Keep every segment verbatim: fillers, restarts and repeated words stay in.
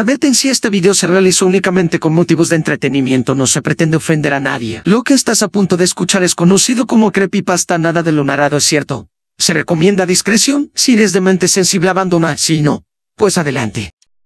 Advertencia: este video se realizó únicamente con motivos de entretenimiento, no se pretende ofender a nadie. Lo que estás a punto de escuchar es conocido como creepypasta, nada de lo narrado es cierto. Se recomienda discreción, si eres de mente sensible abandona, si no, pues adelante.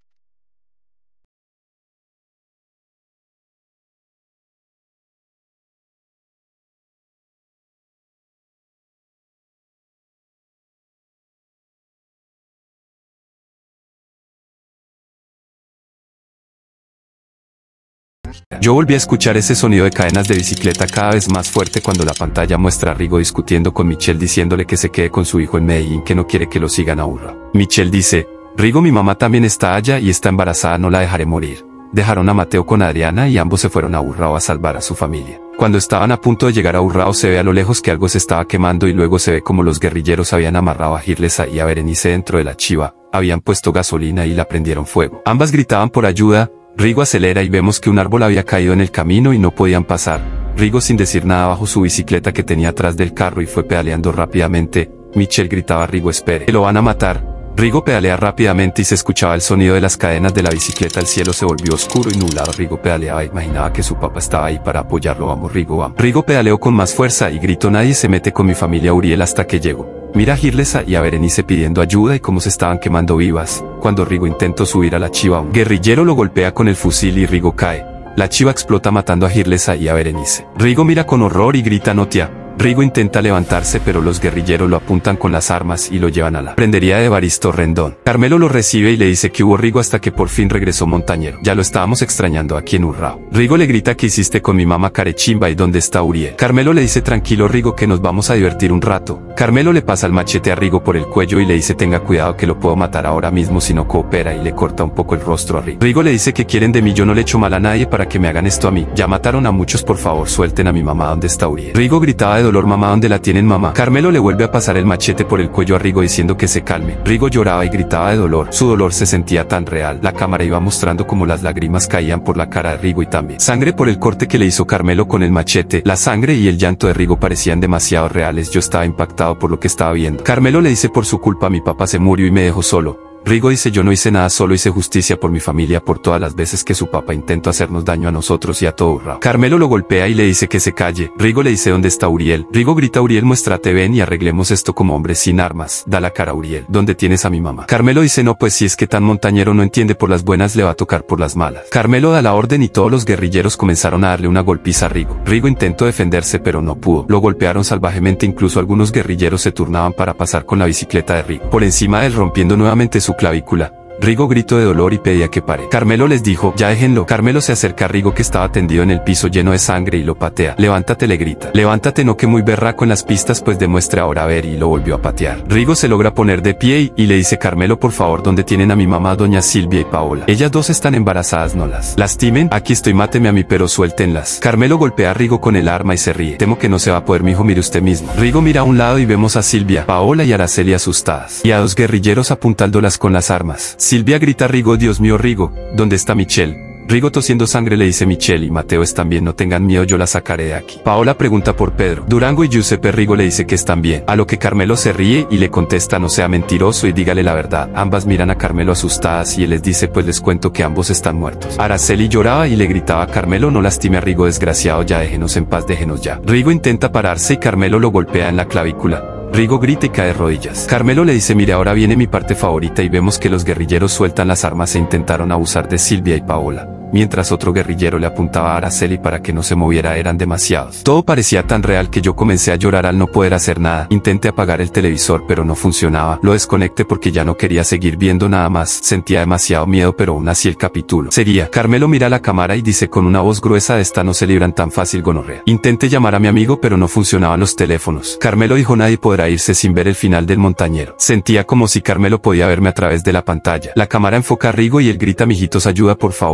Yo volví a escuchar ese sonido de cadenas de bicicleta cada vez más fuerte cuando la pantalla muestra a Rigo discutiendo con Michelle diciéndole que se quede con su hijo en Medellín, que no quiere que lo sigan a Urra. Michelle dice: Rigo, mi mamá también está allá y está embarazada, no la dejaré morir. Dejaron a Mateo con Adriana y ambos se fueron a Urrao a salvar a su familia. Cuando estaban a punto de llegar a Urrao se ve a lo lejos que algo se estaba quemando y luego se ve como los guerrilleros habían amarrado a Girlesa y a Berenice dentro de la chiva, habían puesto gasolina y la prendieron fuego. Ambas gritaban por ayuda. Rigo acelera y vemos que un árbol había caído en el camino y no podían pasar. Rigo, sin decir nada, bajó su bicicleta que tenía atrás del carro y fue pedaleando rápidamente. Michelle gritaba: Rigo, espere, lo van a matar. Rigo pedalea rápidamente y se escuchaba el sonido de las cadenas de la bicicleta. El cielo se volvió oscuro y nublado. Rigo pedaleaba, imaginaba que su papá estaba ahí para apoyarlo. Vamos, Rigo, vamos. Rigo pedaleó con más fuerza y gritó: nadie se mete con mi familia Uriel hasta que llego. Mira a Girlesa y a Berenice pidiendo ayuda y cómo se estaban quemando vivas. Cuando Rigo intentó subir a la chiva, un guerrillero lo golpea con el fusil y Rigo cae. La chiva explota matando a Girlesa y a Berenice. Rigo mira con horror y grita: Notia. Rigo intenta levantarse pero los guerrilleros lo apuntan con las armas y lo llevan a la prendería de Evaristo Rendón. Carmelo lo recibe y le dice que hubo Rigo hasta que por fin regresó Montañero. Ya lo estábamos extrañando aquí en Urrao. Rigo le grita: ¿qué hiciste con mi mamá Carechimba y dónde está Uriel? Carmelo le dice: tranquilo Rigo, que nos vamos a divertir un rato. Carmelo le pasa el machete a Rigo por el cuello y le dice: tenga cuidado que lo puedo matar ahora mismo si no coopera, y le corta un poco el rostro a Rigo. Rigo le dice: ¿qué quieren de mí? Yo no le echo mal a nadie para que me hagan esto a mí. Ya mataron a muchos, por favor suelten a mi mamá. ¿Dónde está Uriel? Rigo gritaba de dolor: mamá, ¿dónde la tienen, mamá? Carmelo le vuelve a pasar el machete por el cuello a Rigo diciendo que se calme. Rigo lloraba y gritaba de dolor. Su dolor se sentía tan real. La cámara iba mostrando como las lágrimas caían por la cara de Rigo y también sangre por el corte que le hizo Carmelo con el machete. La sangre y el llanto de Rigo parecían demasiado reales. Yo estaba impactado por lo que estaba viendo. Carmelo le dice: por su culpa mi papá se murió y me dejó solo. Rigo dice: yo no hice nada, solo hice justicia por mi familia, por todas las veces que su papá intentó hacernos daño a nosotros y a todo Urrao. Carmelo lo golpea y le dice que se calle. Rigo le dice: ¿dónde está Uriel? Rigo grita: Uriel, muéstrate, ven y arreglemos esto como hombres sin armas. Da la cara, Uriel. ¿Dónde tienes a mi mamá? Carmelo dice: no, pues si es que tan Montañero no entiende, por las buenas le va a tocar por las malas. Carmelo da la orden y todos los guerrilleros comenzaron a darle una golpiza a Rigo. Rigo intentó defenderse pero no pudo. Lo golpearon salvajemente, incluso algunos guerrilleros se turnaban para pasar con la bicicleta de Rigo por encima de él, rompiendo nuevamente su clavícula. Rigo gritó de dolor y pedía que pare. Carmelo les dijo: ya déjenlo. Carmelo se acerca a Rigo, que estaba tendido en el piso lleno de sangre, y lo patea. Levántate, le grita. Levántate, no, que muy berraco en las pistas, pues demuestre ahora, a ver, y lo volvió a patear. Rigo se logra poner de pie y, y le dice: Carmelo, por favor, ¿dónde tienen a mi mamá, doña Silvia y Paola? Ellas dos están embarazadas, no las lastimen. Aquí estoy, máteme a mí, pero suéltenlas. Carmelo golpea a Rigo con el arma y se ríe. Temo que no se va a poder, mijo, mire usted mismo. Rigo mira a un lado y vemos a Silvia, Paola y Araceli asustadas, y a dos guerrilleros apuntándolas con las armas. Silvia grita a Rigo: Dios mío, Rigo, ¿dónde está Michelle? Rigo, tosiendo sangre, le dice: Michelle y Mateo están bien, no tengan miedo, yo la sacaré de aquí. Paola pregunta por Pedro, Durango y Giuseppe. Rigo le dice que están bien, a lo que Carmelo se ríe y le contesta: no sea mentiroso y dígale la verdad. Ambas miran a Carmelo asustadas y él les dice: pues les cuento que ambos están muertos. Araceli lloraba y le gritaba a Carmelo: no lastime a Rigo, desgraciado, ya déjenos en paz, déjenos ya. Rigo intenta pararse y Carmelo lo golpea en la clavícula. Rigo grita y cae de rodillas. Carmelo le dice: mire, ahora viene mi parte favorita, y vemos que los guerrilleros sueltan las armas e intentaron abusar de Silvia y Paola. Mientras otro guerrillero le apuntaba a Araceli para que no se moviera, eran demasiados. Todo parecía tan real que yo comencé a llorar al no poder hacer nada. Intenté apagar el televisor pero no funcionaba. Lo desconecté porque ya no quería seguir viendo nada más. Sentía demasiado miedo, pero aún así el capítulo seguía. Carmelo mira a la cámara y dice con una voz gruesa: de esta no se libran tan fácil, gonorrea. Intenté llamar a mi amigo pero no funcionaban los teléfonos. Carmelo dijo: nadie podrá irse sin ver el final del Montañero. Sentía como si Carmelo podía verme a través de la pantalla. La cámara enfoca a Rigo y él grita: mijitos, ayuda por favor, no puedo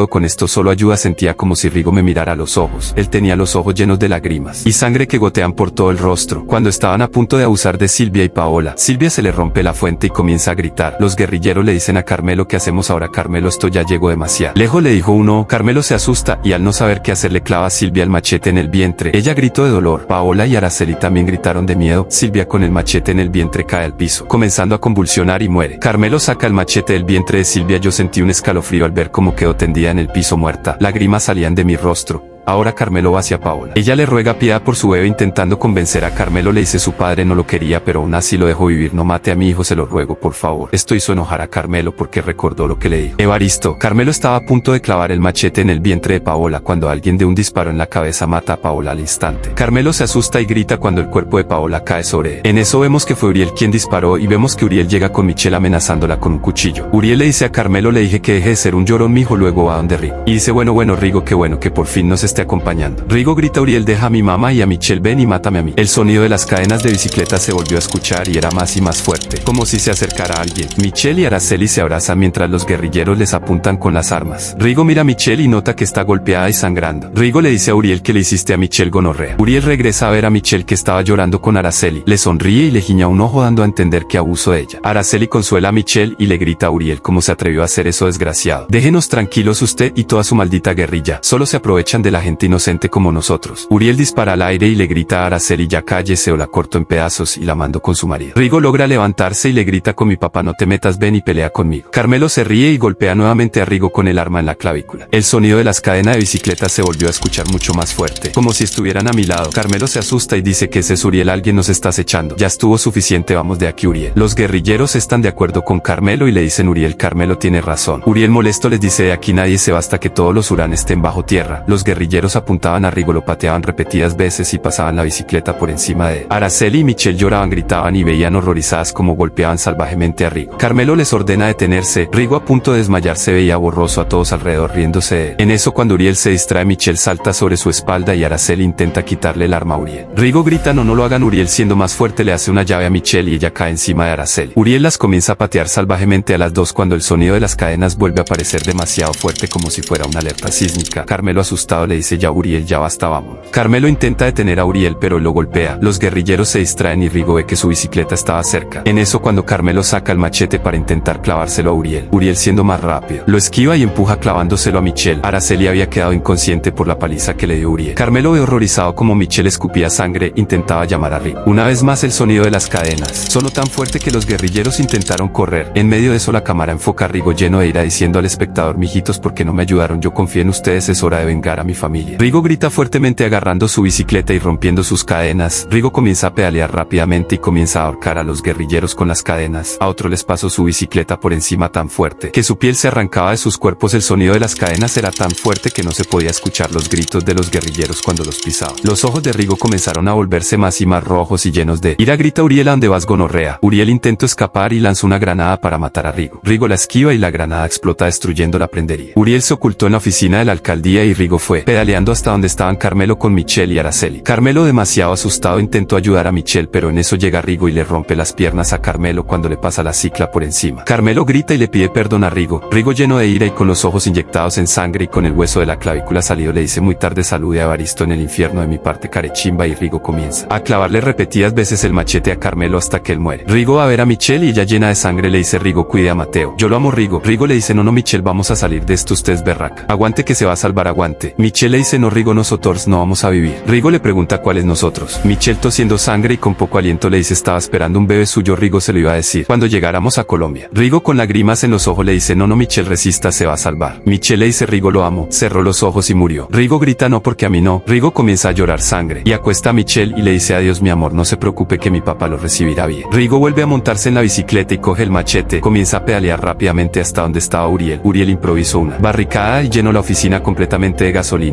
puedo con esto, solo ayuda. Sentía como si Rigo me mirara a los ojos. Él tenía los ojos llenos de lágrimas y sangre que gotean por todo el rostro. Cuando estaban a punto de abusar de Silvia y Paola, Silvia se le rompe la fuente y comienza a gritar. Los guerrilleros le dicen a Carmelo: ¿qué hacemos ahora, Carmelo? Esto ya llegó demasiado lejos, le dijo uno. Carmelo se asusta y al no saber qué hacer le clava a Silvia el machete en el vientre. Ella gritó de dolor. Paola y Araceli también gritaron de miedo. Silvia con el machete en el vientre cae al piso, comenzando a convulsionar y muere. Carmelo saca el machete del vientre de Silvia. Yo sentí un escalofrío al ver cómo quedó tendida en el piso muerta. Lágrimas salían de mi rostro. Ahora Carmelo va hacia Paola. Ella le ruega piedad por su bebé, intentando convencer a Carmelo. Le dice: su padre no lo quería, pero aún así lo dejó vivir. No mate a mi hijo, se lo ruego, por favor. Esto hizo enojar a Carmelo porque recordó lo que le dijo Evaristo. Carmelo estaba a punto de clavar el machete en el vientre de Paola cuando alguien de un disparo en la cabeza mata a Paola al instante. Carmelo se asusta y grita cuando el cuerpo de Paola cae sobre él. En eso vemos que fue Uriel quien disparó y vemos que Uriel llega con Michelle amenazándola con un cuchillo. Uriel le dice a Carmelo: le dije que deje de ser un llorón, mijo. Luego va donde Rigo y dice: bueno, bueno, Rigo, qué bueno que por fin nos esté acompañando. Rigo grita: Uriel, deja a mi mamá y a Michelle, ven y mátame a mí. El sonido de las cadenas de bicicleta se volvió a escuchar y era más y más fuerte, como si se acercara a alguien. Michelle y Araceli se abrazan mientras los guerrilleros les apuntan con las armas. Rigo mira a Michelle y nota que está golpeada y sangrando. Rigo le dice a Uriel: que le hiciste a Michelle, gonorrea. Uriel regresa a ver a Michelle, que estaba llorando con Araceli. Le sonríe y le guiña un ojo, dando a entender que abuso de ella. Araceli consuela a Michelle y le grita a Uriel: ¿cómo se atrevió a hacer eso, desgraciado? Déjenos tranquilos, usted y toda su maldita guerrilla. Solo se aprovechan de la gente inocente como nosotros. Uriel dispara al aire y le grita a Araceli: ya cállese o la corto en pedazos y la mando con su marido. Rigo logra levantarse y le grita: con mi papá no te metas, ven y pelea conmigo. Carmelo se ríe y golpea nuevamente a Rigo con el arma en la clavícula. El sonido de las cadenas de bicicleta se volvió a escuchar mucho más fuerte, como si estuvieran a mi lado. Carmelo se asusta y dice: que ese es Uriel, alguien nos está acechando. Ya estuvo suficiente, vamos de aquí, Uriel. Los guerrilleros están de acuerdo con Carmelo y le dicen: Uriel, Carmelo tiene razón. Uriel molesto les dice: de aquí nadie se va hasta que todos los Urán estén bajo tierra. Los guerrilleros apuntaban a Rigo, lo pateaban repetidas veces y pasaban la bicicleta por encima de él. Araceli y Michelle lloraban, gritaban y veían horrorizadas cómo golpeaban salvajemente a Rigo. Carmelo les ordena detenerse. Rigo, a punto de desmayarse, veía borroso a todos alrededor riéndose de él. En eso, cuando Uriel se distrae, Michelle salta sobre su espalda y Araceli intenta quitarle el arma a Uriel. Rigo grita: no, no lo hagan. Uriel, siendo más fuerte, le hace una llave a Michelle y ella cae encima de Araceli. Uriel las comienza a patear salvajemente a las dos cuando el sonido de las cadenas vuelve a parecer demasiado fuerte, como si fuera una alerta sísmica. Carmelo, asustado, le dice: ya, Uriel, ya basta, vamos. Carmelo intenta detener a Uriel, pero lo golpea. Los guerrilleros se distraen y Rigo ve que su bicicleta estaba cerca. En eso, cuando Carmelo saca el machete para intentar clavárselo a Uriel, Uriel, siendo más rápido, lo esquiva y empuja clavándoselo a Michelle. Araceli había quedado inconsciente por la paliza que le dio Uriel. Carmelo ve horrorizado como Michelle escupía sangre, intentaba llamar a Rigo. Una vez más el sonido de las cadenas sonó tan fuerte que los guerrilleros intentaron correr. En medio de eso la cámara enfoca a Rigo lleno de ira, diciendo al espectador: mijitos, ¿por qué no me ayudaron? Yo confié en ustedes, es hora de vengar a mi familia. Rigo grita fuertemente agarrando su bicicleta y rompiendo sus cadenas. Rigo comienza a pedalear rápidamente y comienza a ahorcar a los guerrilleros con las cadenas. A otro les pasó su bicicleta por encima tan fuerte que su piel se arrancaba de sus cuerpos. El sonido de las cadenas era tan fuerte que no se podía escuchar los gritos de los guerrilleros cuando los pisaban. Los ojos de Rigo comenzaron a volverse más y más rojos y llenos de ira. Grita: Uriel, ¿a dónde vas, gonorrea? Uriel intentó escapar y lanzó una granada para matar a Rigo. Rigo la esquiva y la granada explota destruyendo la prendería. Uriel se ocultó en la oficina de la alcaldía y Rigo fue pedaleando hasta donde estaban Carmelo con Michelle y Araceli. Carmelo, demasiado asustado, intentó ayudar a Michelle, pero en eso llega Rigo y le rompe las piernas a Carmelo cuando le pasa la cicla por encima. Carmelo grita y le pide perdón a Rigo. Rigo, lleno de ira y con los ojos inyectados en sangre y con el hueso de la clavícula salido, le dice: muy tarde, salude a Evaristo en el infierno de mi parte, carechimba. Y Rigo comienza a clavarle repetidas veces el machete a Carmelo hasta que él muere. Rigo va a ver a Michelle y ella, llena de sangre, le dice: Rigo, cuide a Mateo. Yo lo amo, Rigo. Rigo le dice: no, no, Michelle, vamos a salir de esto, usted es berraca. Aguante que se va a salvar, aguante. Michelle le dice: no, Rigo, nosotros no vamos a vivir. Rigo le pregunta: ¿cuáles nosotros? Michelle, tosiendo sangre y con poco aliento, le dice: estaba esperando un bebé suyo. Rigo se lo iba a decir cuando llegáramos a Colombia. Rigo, con lágrimas en los ojos, le dice: no, no, Michelle, resista, se va a salvar. Michelle le dice: Rigo, lo amo. Cerró los ojos y murió. Rigo grita: no, porque a mí no. Rigo comienza a llorar sangre y acuesta a Michelle y le dice: adiós, mi amor, no se preocupe que mi papá lo recibirá bien. Rigo vuelve a montarse en la bicicleta y coge el machete. Comienza a pedalear rápidamente hasta donde estaba Uriel. Uriel improvisó una barricada y llenó la oficina completamente de gasolina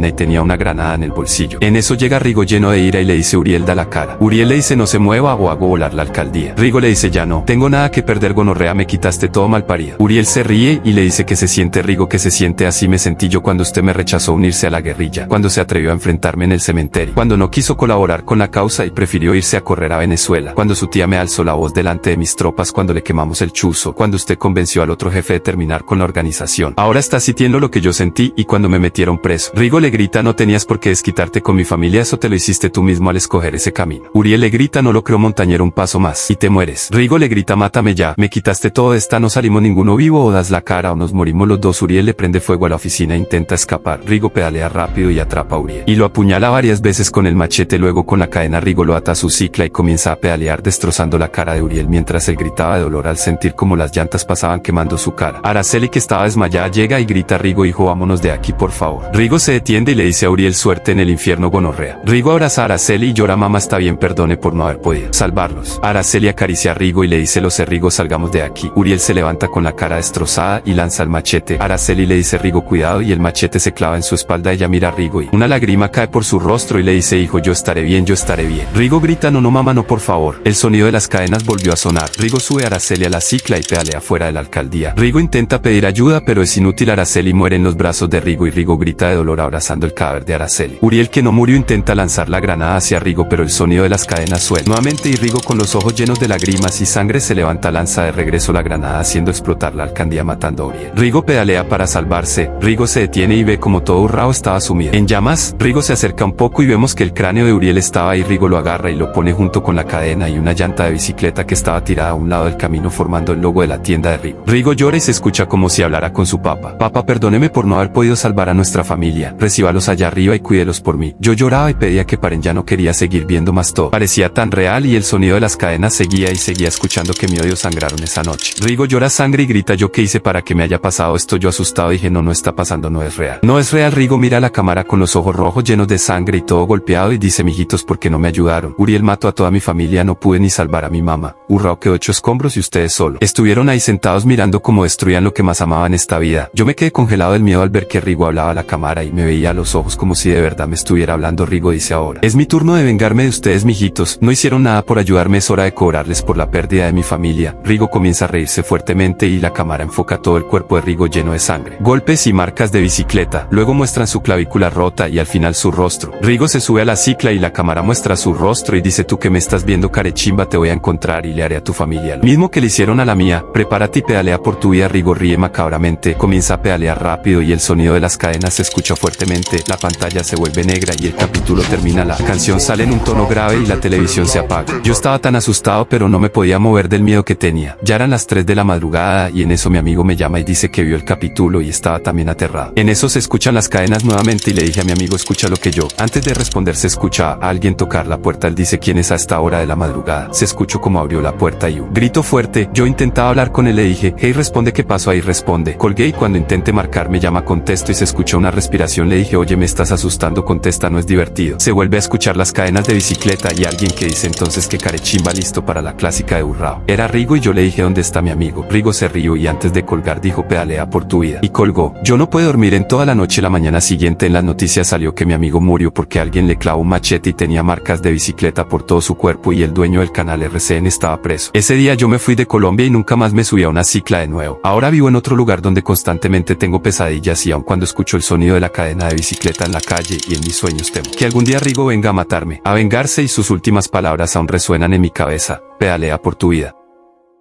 cadena y tenía una granada en el bolsillo. En eso llega Rigo lleno de ira y le dice: Uriel, da la cara. Uriel le dice: no se mueva o hago volar la alcaldía. Rigo le dice: ya no tengo nada que perder, gonorrea, me quitaste todo, malparido. Uriel se ríe y le dice que se siente. Rigo: que se siente, así me sentí yo cuando usted me rechazó unirse a la guerrilla, cuando se atrevió a enfrentarme en el cementerio, cuando no quiso colaborar con la causa y prefirió irse a correr a Venezuela, cuando su tía me alzó la voz delante de mis tropas, cuando le quemamos el chuzo, cuando usted convenció al otro jefe de terminar con la organización. Ahora está sintiendo lo que yo sentí y cuando me metieron preso. Rigo le grita: no tenías por qué desquitarte con mi familia, eso te lo hiciste tú mismo al escoger ese camino. Uriel le grita: no lo creo, montañero, un paso más y te mueres. Rigo le grita: mátame ya, me quitaste todo, esta no salimos ninguno vivo, o das la cara o nos morimos los dos. Uriel le prende fuego a la oficina e intenta escapar. Rigo pedalea rápido y atrapa a Uriel y lo apuñala varias veces con el machete, luego con la cadena Rigo lo ata a su cicla y comienza a pedalear destrozando la cara de Uriel mientras él gritaba de dolor al sentir como las llantas pasaban quemando su cara. Araceli, que estaba desmayada, llega y grita: Rigo, hijo, vámonos de aquí por favor. Rigo se detiende y le dice a Uriel: suerte en el infierno, gonorrea. Rigo abraza a Araceli y llora: mamá, está bien, perdone por no haber podido salvarlos. Araceli acaricia a Rigo y le dice: lo sé, Rigo, salgamos de aquí. Uriel se levanta con la cara destrozada y lanza el machete. Araceli le dice: Rigo, cuidado, y el machete se clava en su espalda. Ella mira a Rigo y una lágrima cae por su rostro y le dice: hijo, yo estaré bien, yo estaré bien. Rigo grita: no, no, mamá, no, por favor. El sonido de las cadenas volvió a sonar. Rigo sube a Araceli a la cicla y pedalea fuera de la alcaldía. Rigo intenta pedir ayuda, pero es inútil. Araceli muere en los brazos de Rigo y Rigo grita de dolor abrazando el cadáver de Araceli. Uriel, que no murió, intenta lanzar la granada hacia Rigo, pero el sonido de las cadenas suena nuevamente y Rigo, con los ojos llenos de lágrimas y sangre, se levanta, lanza de regreso la granada haciendo explotar la alcaldía matando a Uriel. Rigo pedalea para salvarse. Rigo se detiene y ve como todo Urrao estaba sumido en llamas. Rigo se acerca un poco y vemos que el cráneo de Uriel estaba ahí. Rigo lo agarra y lo pone junto con la cadena y una llanta de bicicleta que estaba tirada a un lado del camino formando el logo de la tienda de Rigo. Rigo llora y se escucha como si hablara con su papá. Papá, perdóneme por no haber podido salvar a nuestra familia. Recíbalos allá arriba y cuídelos por mí. Yo lloraba y pedía que paren, ya no quería seguir viendo más. Todo parecía tan real y el sonido de las cadenas seguía y seguía escuchando que mi odio sangraron esa noche. Rigo llora sangre y grita: yo qué hice para que me haya pasado esto. Yo asustado dije: no, no está pasando, no es real. No es real. Rigo mira a la cámara con los ojos rojos llenos de sangre y todo golpeado y dice: mijitos, ¿por qué no me ayudaron? Uriel mató a toda mi familia, no pude ni salvar a mi mamá. Urrao quedó hecho escombros y ustedes solo estuvieron ahí sentados mirando cómo destruían lo que más amaba en esta vida. Yo me quedé congelado del miedo al ver que Rigo hablaba a la cámara y me veía a los ojos como si de verdad me estuviera hablando. Rigo dice: ahora es mi turno de vengarme de ustedes, mijitos. No hicieron nada por ayudarme, es hora de cobrarles por la pérdida de mi familia. Rigo comienza a reírse fuertemente y la cámara enfoca todo el cuerpo de Rigo lleno de sangre, golpes y marcas de bicicleta. Luego muestran su clavícula rota y al final su rostro. Rigo se sube a la cicla y la cámara muestra su rostro y dice: tú que me estás viendo, carechimba, te voy a encontrar y le haré a tu familia lo mismo que le hicieron a la mía. Prepárate y pedalea por tu vida. Rigo ríe macabramente, comienza a pedalear rápido y el sonido de las cadenas se escucha fuertemente. La pantalla se vuelve negra y el capítulo termina. La canción sale en un tono grave y la televisión se apaga. Yo estaba tan asustado, pero no me podía mover del miedo que tenía. Ya eran las tres de la madrugada y en eso mi amigo me llama y dice que vio el capítulo y estaba también aterrado. En eso se escuchan las cadenas nuevamente y le dije a mi amigo: escucha lo que yo. Antes de responder se escucha a alguien tocar la puerta. Él dice: ¿quién es a esta hora de la madrugada? Se escuchó como abrió la puerta y un grito fuerte. Yo intentaba hablar con él, le dije: hey, responde, ¿qué pasó ahí? Responde. Colgué y cuando intenté marcar me llama, contesto y se escuchó una respiración. Le dije: oye, me estás asustando, contesta, no es divertido. Se vuelve a escuchar las cadenas de bicicleta y alguien que dice entonces que carechimba listo para la clásica de Urrao. Era Rigo y yo le dije: ¿dónde está mi amigo? Rigo se rió y antes de colgar dijo: pedalea por tu vida. Y colgó. Yo no pude dormir en toda la noche. La mañana siguiente en las noticias salió que mi amigo murió porque alguien le clavó un machete y tenía marcas de bicicleta por todo su cuerpo y el dueño del canal R C N estaba preso. Ese día yo me fui de Colombia y nunca más me subí a una cicla de nuevo. Ahora vivo en otro lugar donde constantemente tengo pesadillas y aun cuando escucho el sonido de la cadena de bicicleta en la calle y en mis sueños temo que algún día Rigo venga a matarme, a vengarse y sus últimas palabras aún resuenan en mi cabeza: pedalea por tu vida.